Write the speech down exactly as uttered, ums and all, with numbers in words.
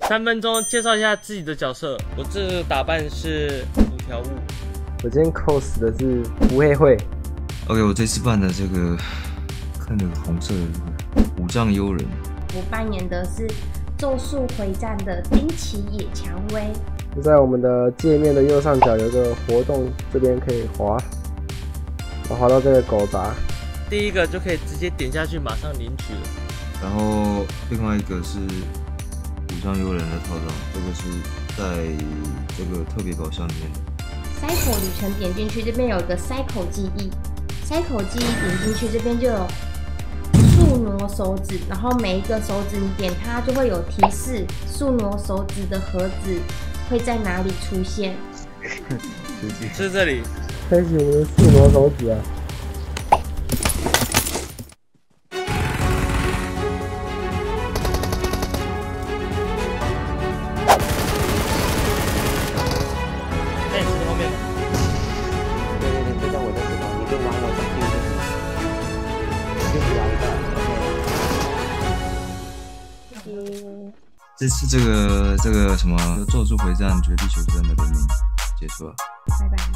三分钟介绍一下自己的角色。我这打扮是五条悟。 我今天 cos 的是吴黑慧。 OK， 我这次扮的这个，看那个红色的这个五丈幽人。 我扮演的是《咒术回战》的丁崎野蔷薇。 就在我们的界面的右上角有个活动，这边可以滑，我滑到这个狗杂。 第一个就可以直接点下去，马上领取了。 然后另外一个是五丈幽人的套装，这个是在这个特别宝箱里面的。 Cycle 旅程点进去，这边有一个 Cycle 记忆 ，Cycle 记忆点进去，这边就有速挪手指，然后每一个手指你点它就会有提示，速挪手指的盒子会在哪里出现？ 是这里。 开启我们的速挪手指啊！ 在你石头后面吗？ 对对对，就在我的石头，你就往我这边就行，就玩一个。 这次这个这个什么《咒术回战》绝地求生的联名结束了， 拜拜。